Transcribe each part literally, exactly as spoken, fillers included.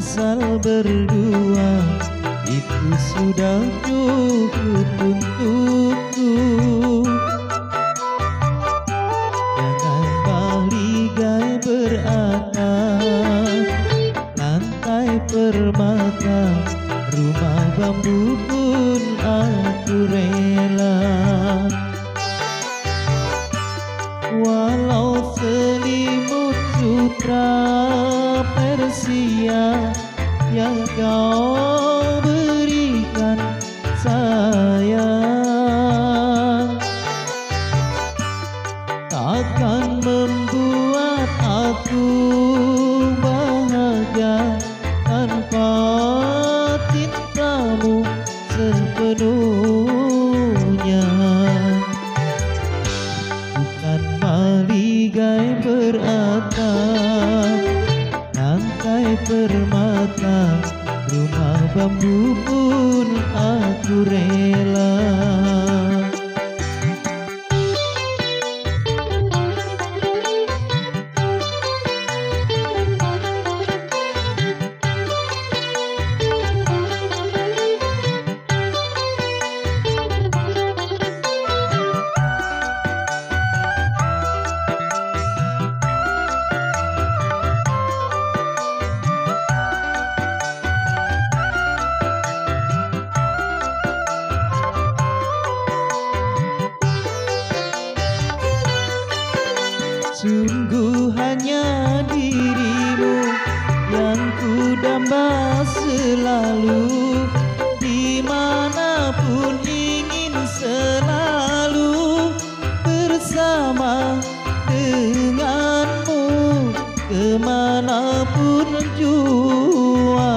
asal berdua itu sudah cukup untukku. Jangan baligai beratap, lantai permata, rumah bambu pun aku rela. Walau selimut sutra Persia yang kau berikan sayang, takkan membuat aku bahagia tanpa cintamu sepenuhnya. Bukan baligai beratap, lantai permata, rumah bambu pun aku rela. Sungguh hanya dirimu yang ku damba selalu, dimanapun ingin selalu bersama denganmu, kemanapun jua.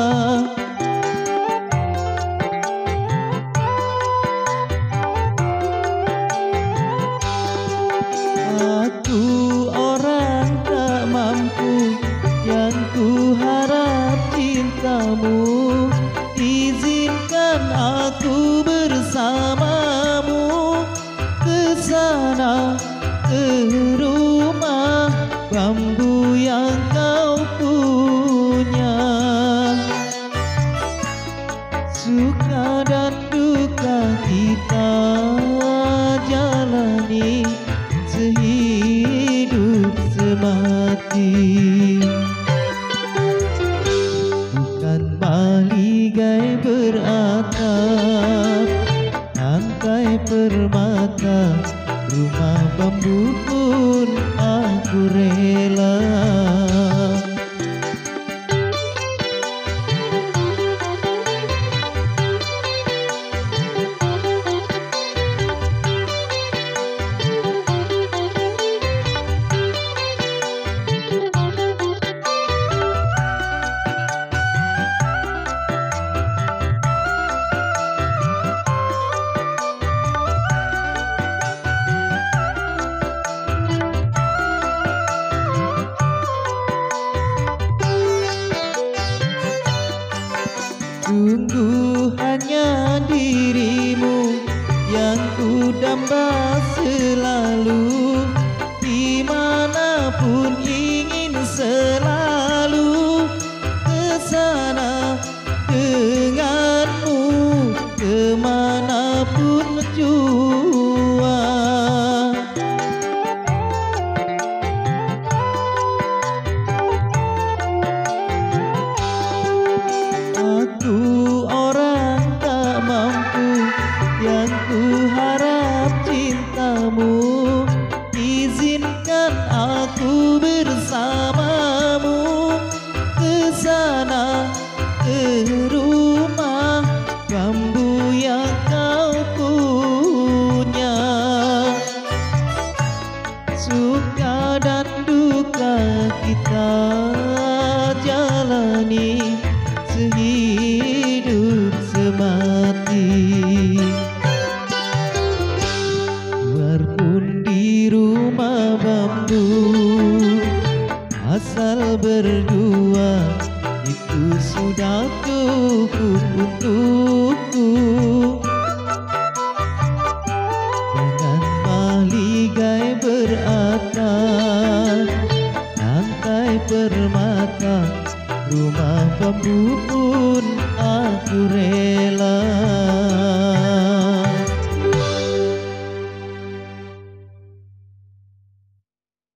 Aku orang tak mampu yang ku harap cintamu, izinkan aku bersamamu ke sana, ke rumah bambu yang kau punya. Suka dan duka kita jalani sehidup semati. Bukan baligai beratap, lantai permata, rumah bambu pun aku rela. Sungguh hanya dirimu yang ku damba selalu, dimanapun ingin selalu ke sana denganmu, kemanapun jua. Aku orang tak mampu yang ku harap cintamu, izinkan aku bersamamu ke sana, ke rumah bambu yang kau punya. Suka dan duka kita jalani sehidup semati. Biarpun di rumah bambu asal berdua itu sudah cukup untukku. Jangan baligai beratap, lantai permata, rumah bambu pun aku rela.